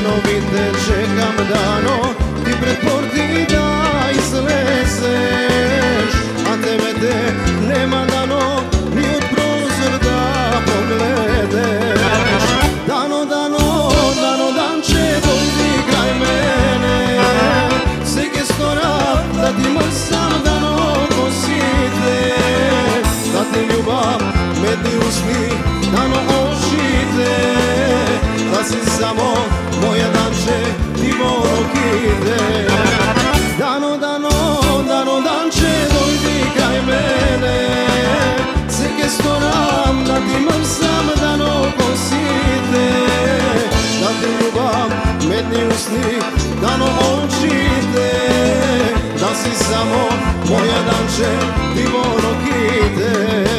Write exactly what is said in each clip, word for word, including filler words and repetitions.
Cenovite čekam dano, ti pred porti da izlezeš, a tebe te nema dano, ni od prozor da pogledeš. Dano, dano, dano, danče, dojdi kraj mene, seke stora da ti mrsam dano kosite, da ti ljubav medni usni dano očite, da si samo moja danče, ti volokite. Dano, dano, dano, danče, dojdi kraj mene, seke storam da ti mrsam dano kosite, da ti ljubav medni usni dano očite, da si samo moja danče, ti volokite.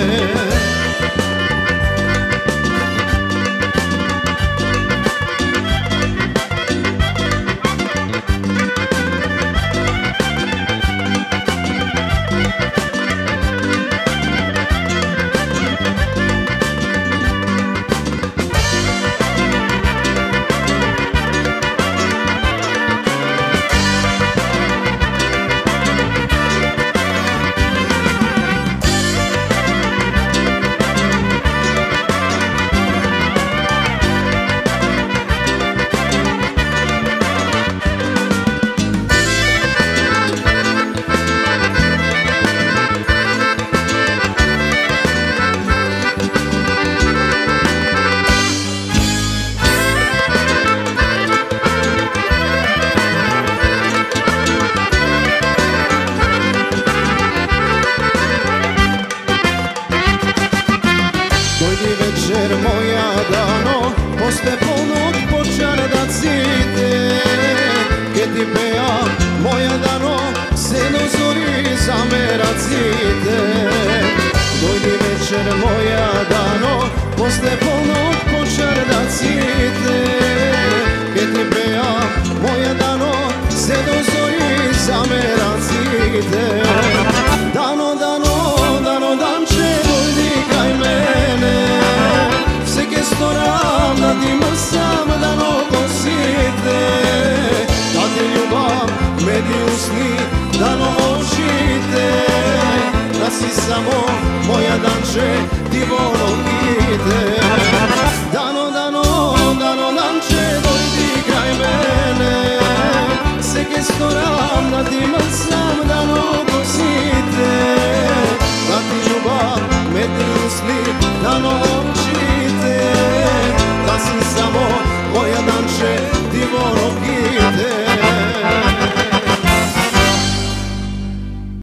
Večer moja dano, poste ponot počar da cite, che ti pea moja dano, se no zori zamera cite. Dojdi večer moja dano, poste ponot počar da cite, che ti pea moja dano, se no zori zamera cite. Dano, dano, dano, danče, dojdi kraj mene, seke storam da ti mrsam dano kosite, da ti ljubav medni usni dano očite, da si samo moja danče, ti volokite.